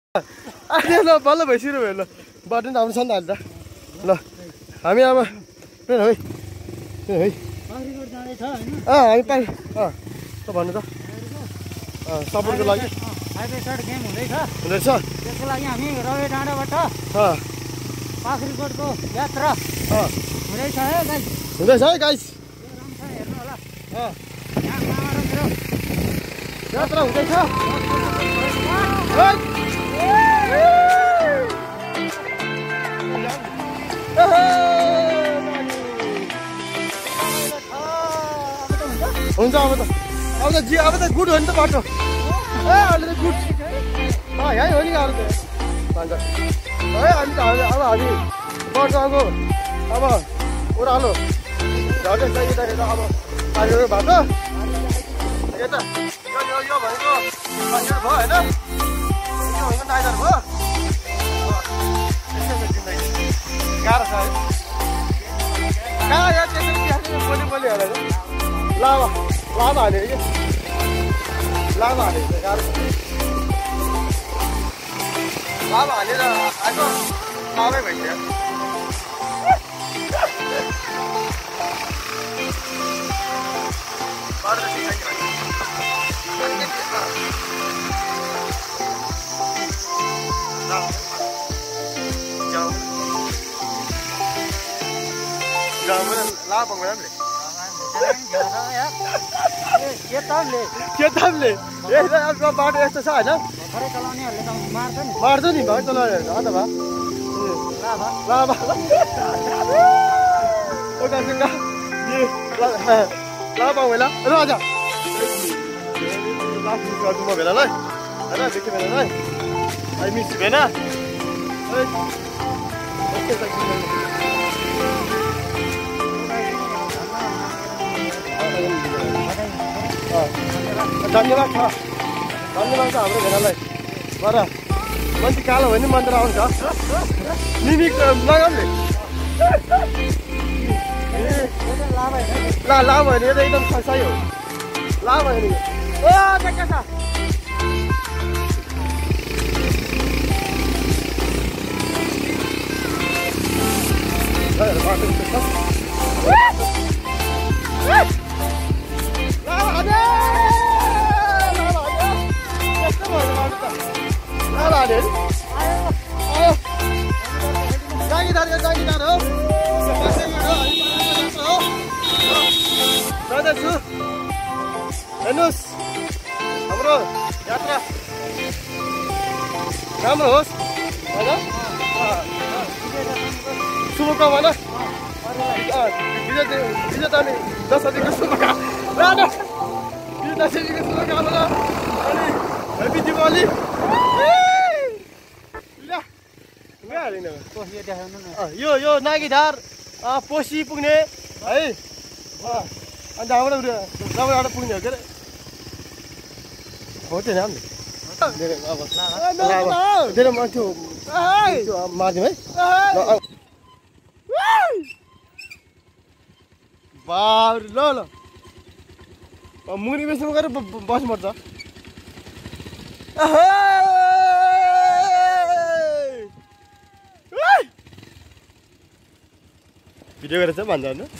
अहिले ल बल्ल भइसक्यो ल बटन आउनु छ नि त ल हामी अब है हामी पाइ भन्नु त सपोर्टको लागि गेम हुँदैछ हुँदैछ त्यसको लागि हामी रवे डाँडाबाट पाखरीकोटको यात्रा हुँदैछ है गाइस हुँदैछ है गाइस हेर्नु होला यात्रा हुँदैछ हुन्छ अब त गुड हो नि त बाटो अहिले त गुड यहीँ हो नि अरू त भन्छ है हामी त अब हामी बर्खाको अब ओह्रालो झर्दैछ यता अब पानीको बाटो यता यो भनेको पानीहरू भयो होइन यो भनेको नाइदर भयो गाह्रो छ है कहाँ यहाँ त्यसरी बोली हालेर लामा हाल्यो कि लामा हालेको गाह्रो छ लामा हालेर आएको लामै भइसक्यो बाटो यस्तो छ होइन मार्छ नि भाइ चलाउनेहरू अन्त भा लाभा होला राजा लास्ट म भेला ल होइन देखि भेला ल आई मिस भेना धन्यवाद छ हाम्रो भेनालाई गर मान्छे कालो भयो नि मन्दिर आउँछ मिमिक लगाउने ला भयो भने एकदम सही हो ला भयो नि ओ देखा छ जागिदार हो जाँदैछु हेर्नुहोस् हाम्रो यात्रा राम्रो होस् होइन शुभकामना विजेता नि दशमीको शुभकामना दशमीको शुभकामना अनि ह्याप्पी दिवाली यो नागीधार पोसी पुग्ने है अन्त हाम्रो पुग्ने हो के अरे हो त्यो नाम धेरै मान्छे मार्दिउँ है बार ल मुनि बेच्नु गएर बस्नुपर्छ भिडियो गरेर चाहिँ भन्छ होइन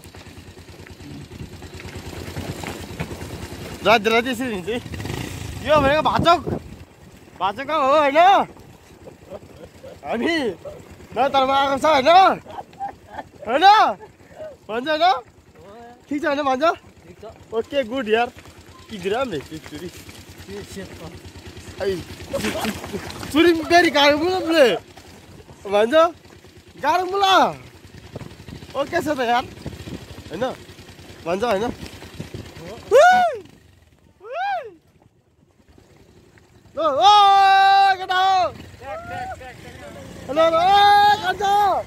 राति यसरी हिँड्छ यो भनेको भाचक हो होइन हामी नतरमा आएको छ होइन भन्छ होइन ठिक छ होइन भन्छ ओके गुड यार कितिर हामीले चुरी बेरी गाह्रो मुला भन्छ गाह्रो मुला ओके छ त यार होइन भन्छ होइन केटा हेलो कान्छ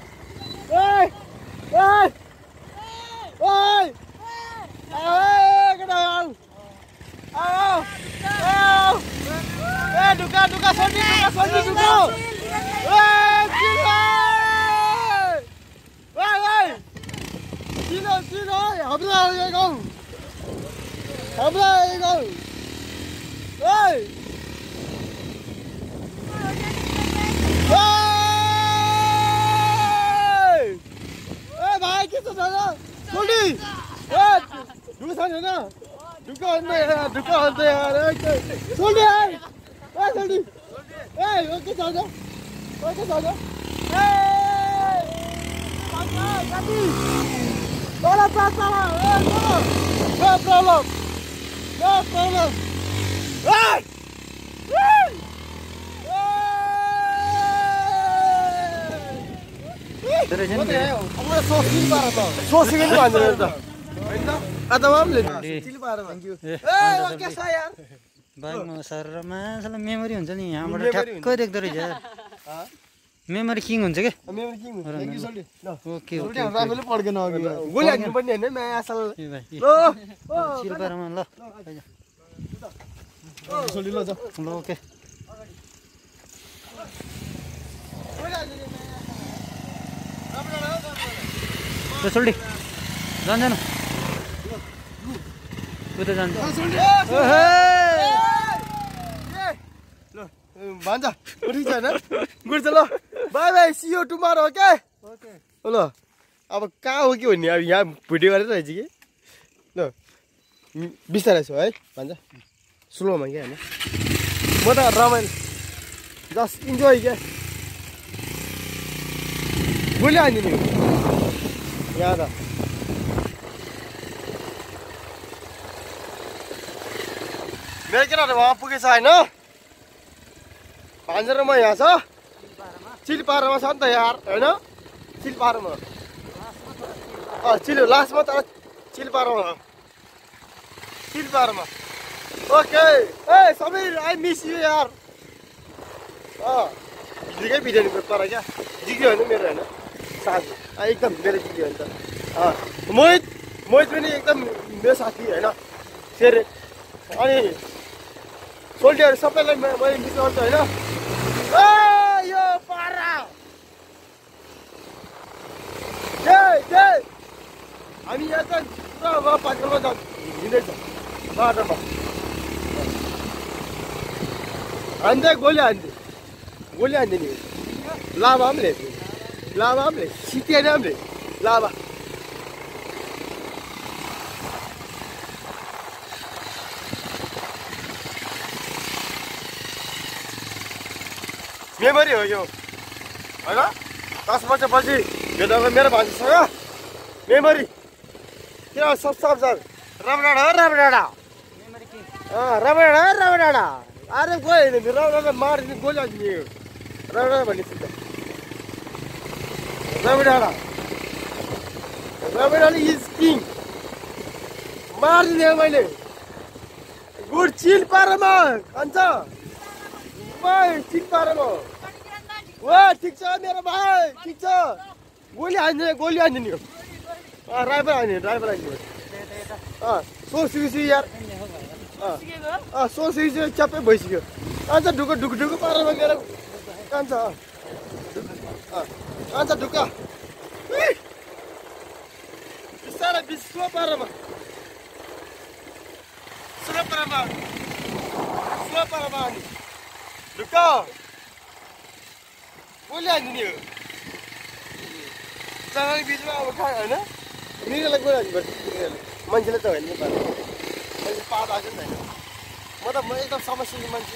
केटा ढुका सोल्टी चिनो हाम्रो गाउँ इसको अंदर यार ढुका अंदर यार सोल्डी यार सोल्डी ओके जाओ Bola pasala, no problem. Hey! Terus ini. Aku sosin para to. Sosin ini bandar to. Ada mamle. Sosin para. Thank you. Hey, oke sayang. बाइकमा सरमा साला मेमोरी हुन्छ नि यहाँबाट ठ्याक्कै देख्दो रहेछ मेमोरी किङ हुन्छ के मेमोरी किङ हुन्छ थ्यांक यू सोल्डी ल ओके सोल्डी हाम्रो आफैले पड्केन अघि गोली हान्नु पनि हैन म असल ल सिलपारमा ल सोल्डी ल जा ल ओके ल सोल्डी जान्छ उता जान्छ भान्जा उठी छैन गुड ल bye bye see you tomorrow okay okay ल अब कहाँ हो कि भन्ने अब यहाँ भिडियो गरेर रहेछ कि ल बिस्तारै छु है भान्जा स्लोमा क्या होइन म त रमाइलो जस्ट इन्जोय क्या गोली हानिदिने यहाँ त मेरो केटाहरू वहाँ पुगेछ होइन भान्जा र म यहाँ छ चिलपारमा छ नि त यार होइन चिलपारमा लास्टमा तर चिलपारमा ओके ए समीर आई मिस यु यार जिग्यो भिडियो नि तर क्या जिग्यो होइन मेरो होइन साथी एकदम मेरो जिग्यो होइन त मोहित पनि एकदम मेरो साथी होइन फेरि अनि सोल्डीहरू सबैलाई मैले मिस गर्छु होइन यो पारा हामी यहाँ चाहिँ पुरा पाँचमा हिँड्दैछ बाटोमा हान्दै गोली हान्दै नि लाभा पनि सिटिएन पनि लाभा मेमोरी हो यो होइन 10 वर्षपछि भेटाएको मेरो भान्जीसँग मेमोरी किन सब रबडाडा अरे गयो होइन रबडाडा मारिदिने गोली हाल्ने रबडाडा भन्ने सिद्ध रबडाडा इज किङ मारिदिने मैले गुड चिल पारमा अन्त चिल पारमा वा ठिक छ मेरो भाइ ठिक छ गोली हान्दिने हो ड्राइभर हान्ने सोचिसु यार सोचिसु च्याप्पै भइसक्यो कान्छ ढुक्क पारमा गएर कान्छ ढुक्क बिस्तारै स्लो पारमा हान्ने ढुक्क गोली हान्दिने हो जनाले बिचमा अब खायो होइन मृगलाई गोली हान्नुपर्छ मान्छेले त होइन मान्छे पात आएको नि होइन म एकदम समस्या मान्छे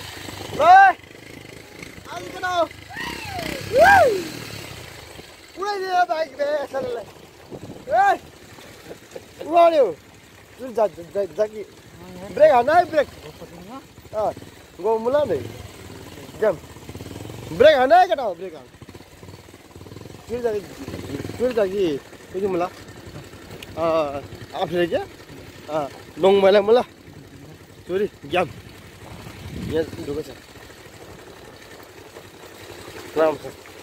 उडाइदियो बाइक बेसरलाई उडाल्यो जुन जाकी ब्रेक हान है ब्रेक गो मुला नै जम ब्रेक हान है केटा ब्रेक हान फिर जाकी कुछ मुला आफूले क्या नङ मैला मुला चोरी ज्ञान यहाँ ढुको छ राम्रो छ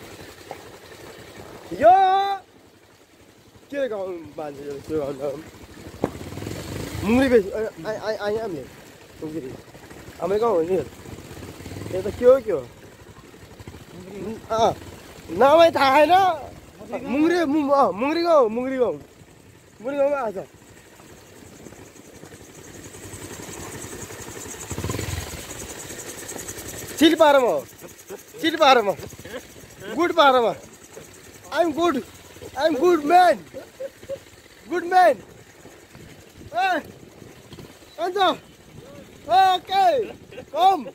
यो के गाउँ मान्छे त्यो गाउँ मुङ्री बेसी आएँ हामीले मुङ्री हाम्रो गाउँ हो नि यो त के हो नामै थाहा छैन मुङ्री गाउँमा आएको छ चिल पारमा गुड पारमा I'm good man 앉아. 오케이. 컴.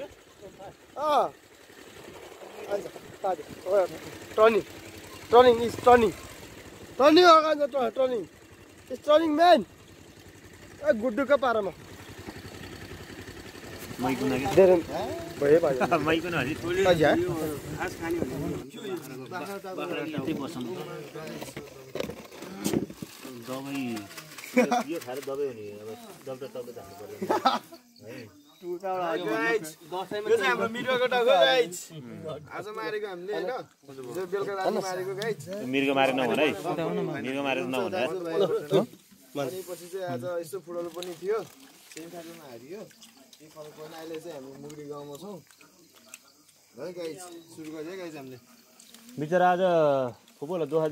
앉아. 따지. Turning. Turning is turning. Turning 앉아. Turning. It's turning man. Guddu का पारामा मैको नगे देरन भयो भाइ मैको न हजि सजिया घाँस खाने भने यतै बसौँ दबाई यो खाएर दबाई हो नि अब डक्टर जानु पर्यो हाम्रो मिर्गको टाउको गाइज आज मारेको हामीले हैन जो बेलुका राति मारेको गाइज मिर्ग मारे नभन है मिर्ग मारे नभन पछि चाहिँ आज यस्तो फुटबल पनि थियो सेमिफाइनलमा हारियो के फरक पर्दैन अहिले चाहिँ हामी मुगरी गाउँमा छौँ है गाइज सुरु गरे गाइज हामीले बिचरा आज फुटबल दोहा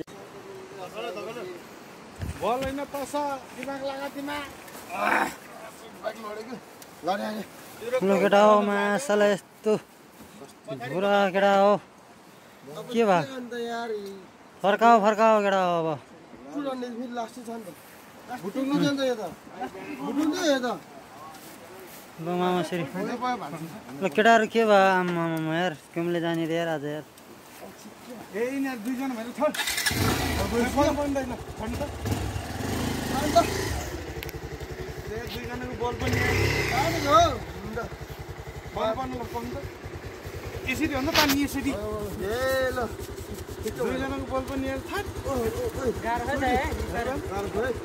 बल हैन तस दिमाग लगा दिमाग बाइक लडेको लडे ठुलो केटा हो मासला यस्तो बुढा केटा हो के भयो अन्त यार फर्काओ केटा हो अब पुरानो फेरि लास्ट छ नि त भुटुङ्गो जान्छ यता भुटुङ्गो यता ल मामा श्री ल केटाहरू के भयो आम्मामा यार केमले जाने रे यार आज यार ए यिनीहरू दुईजना भएर छ बल बन्दैन छन् त अन्त दुईजनाको बल पनि हो बल बन्नु पर्छ त यसरी हो नि त पानी यसरी ए ल दुईजनाको बल पनि यार थाट गाह्रो छ है गाह्रो है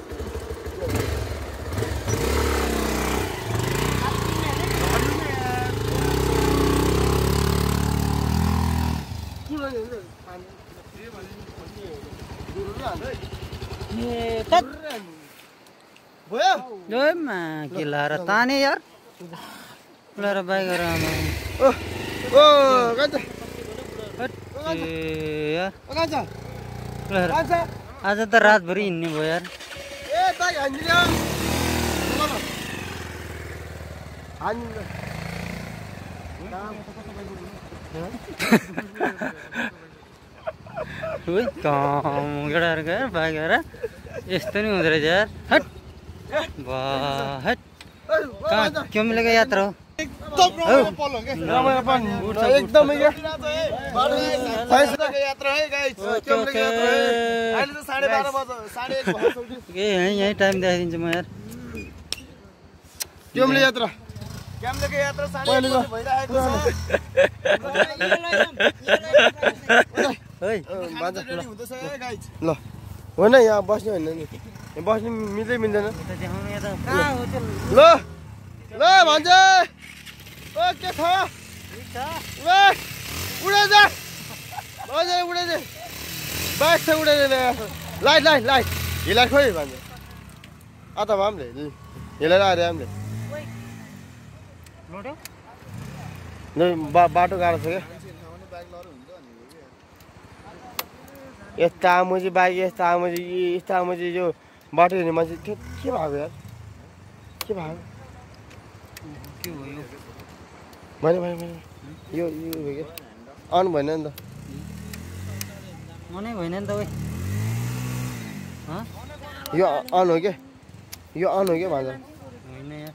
के लाएर ताने यार लाएर बाइक आज त रातभरि हिँड्ने भयो यार केटाहरू गएर बाइक गएर यस्तो नि हुँदो रहेछ यार हट हट कहाँ केमलेको यात्रा हो एकदमै यात्रा है गाइस अहिले त 12:30 बजे 1:30 यही टाइम देखाइदिन्छु म यार केमले यात्रा केमलेको यात्रा 12:30 भइरहेको छ ल होइन यहाँ बस्नु होइन नि बस्नु मिल्दै मिल्दैन ल ल भन्छ ओ के छ ल उडे बाइक छ उडे लाइट हिला खोइ भन्छ अत हामीले हिलाएर आएर हामीले बाटो गाह्रो छ क्या यस्ता आमुजी बाइक यस्ता आमुजी यो बाटो हिँड्ने मान्छे के भएको यार के भयो भने यो भयो क्या अन भएन नि त मनै भएन नि त यो अन हो क्या यो अन हो क्या भन्छ होइन यार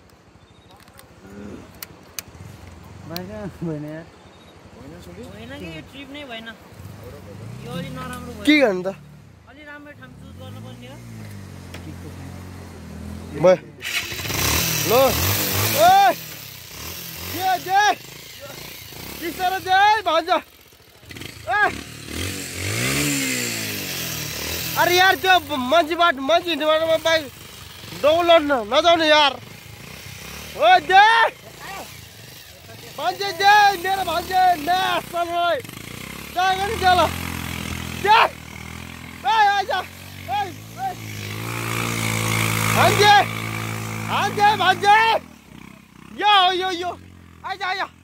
भएन यार के गर्नु त ल भन्छ अरे यार त्यो मान्छे हिँड्ने बाटोमा बाइक दौड नजाउने यार ओ दे भन्छ दे मेरो भन्छ नि चल भन्छ यो आइज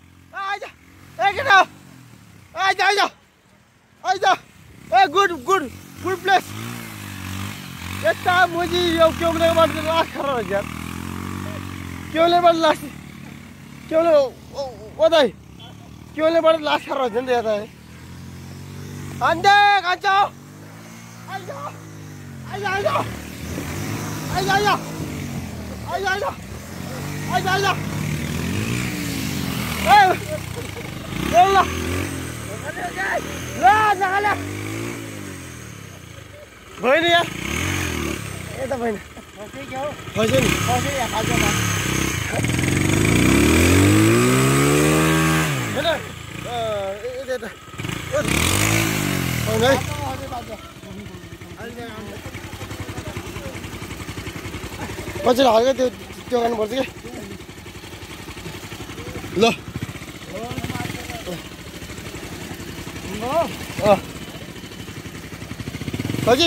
ए गुड प्लेस यता मुजी यो केवलेबाट लास्ट खरा रहेछ यार केवलेबाट लास्ट केवले ओदाइ केवलेबाट लास्ट खरा रहेछ नि त यता अन्डे खान्छौ आइज आजा आजा ल जागाले भयो नि यार यता भएन खस्यो नि पछि हल्का त्यो गर्नुपर्छ कि ल काजी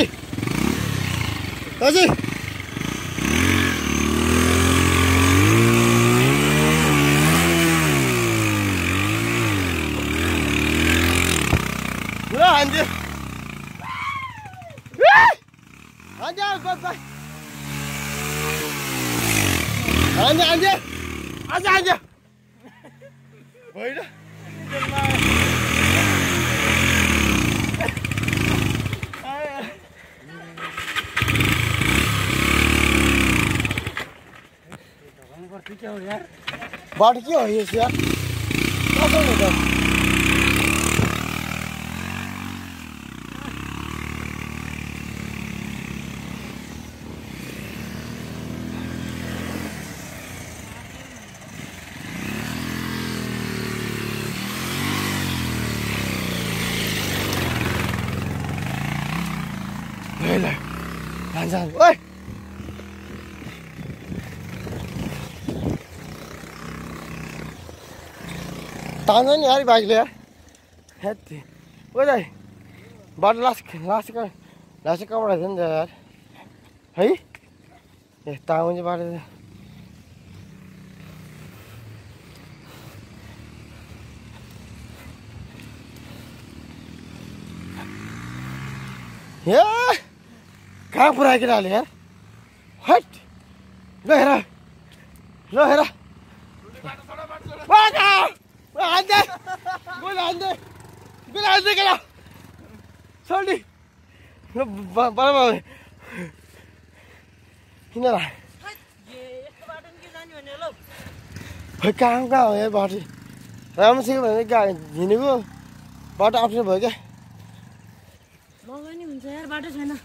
काजी पुरा हान्दियो हान्दियो बाई हान्दियो हान्दियो अझ हान्दियो होइन बाटो के हो यस यार ओए तान्छ नि यार बाइकले यार हेत्ती ओ दाइ बाटो लास्ट कपडा थियो नि त यार है ए तामाङ चाहिँ बाटो या कहाँ पुऱ्यायो केटाले यार हट ल हेर हान्दै केटा सोल्टी बराबर किन कहाँ हो यार बाटो राम्रोसँग भने गाडी हिँडेको बाटो अप्ठ्यारो भयो क्या लगानी हुन्छ यार बाटो छैन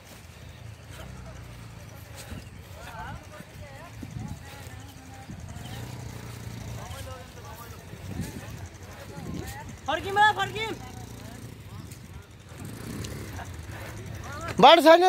फर्किम बाटो छैन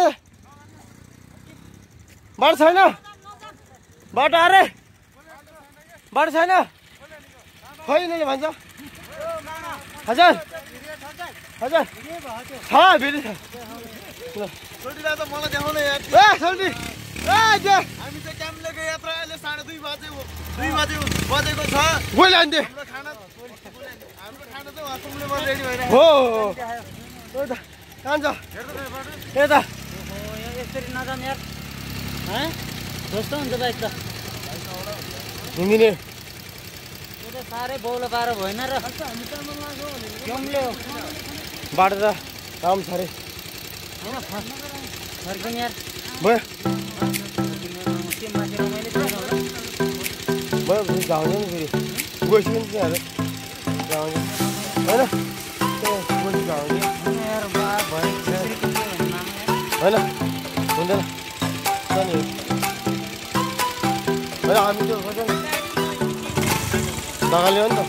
बाटो अरे बाटो छैन खोइ नै भन्छ हजुर छ फेरि छ सोल्टीलाई त मलाई देखाउन यार ए सोल्टी हामी चाहिँ काम लिएको यात्रा अहिले 2:30 बजेको छ गइल आन्थे हाम्रो खाना चाहिँ वासरुमले रेडी भइरहेको हो त कहाँ छ यता यसरी नजान यार जस्तो हुन्छ बाइक त हिँडिने यो त साह्रै बौलो पारो भएन र केमले हो बाटो त राम्रो छ अरे होइन फर्किने यार भयो के माथि रमाइलो छैन होला भयो फेरि जाउने नि फेरि गइसक्यो नि त्यहाँहरू जाउने होइन गइसक्यो जाउने यार बा भयो होइन हुँदैन जाने होइन हामी त्यो खोज्छ नि ढकाल्यो नि त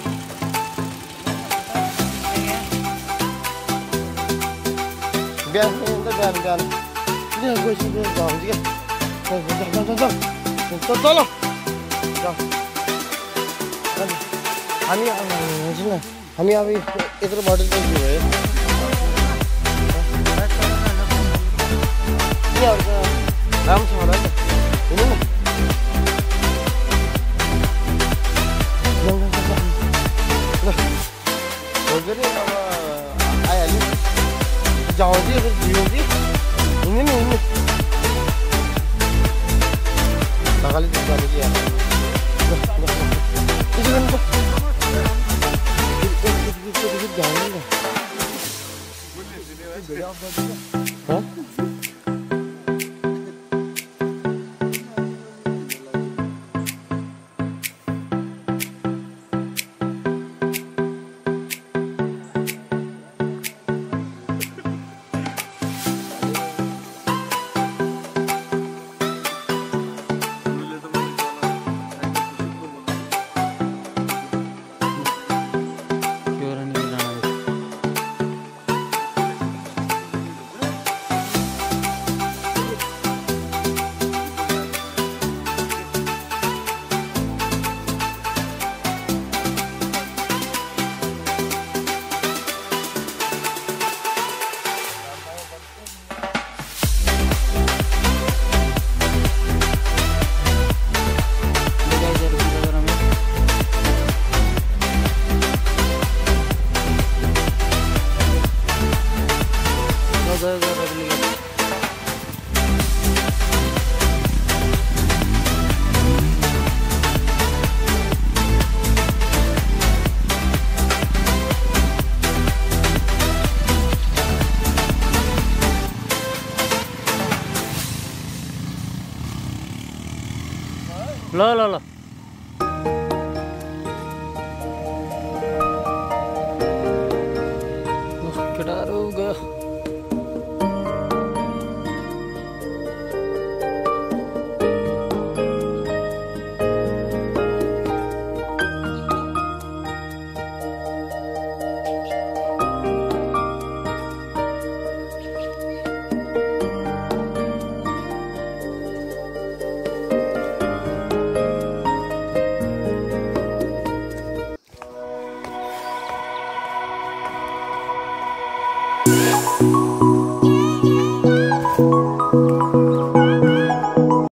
बिहान किन गइसक्यो जान्छ क्या चल हामी अब यत्रो बाटो चाहिँ के भयो राम्रो छ होला नि त हिँड्नु न अब आइहाल्यो जाउँदै जिउँदै हिँड्नु नि हिँड्नु ढकाली जाने कि यार त्यसो गर्नु त ल ल ल केटाहरू गयो। We'll be right back.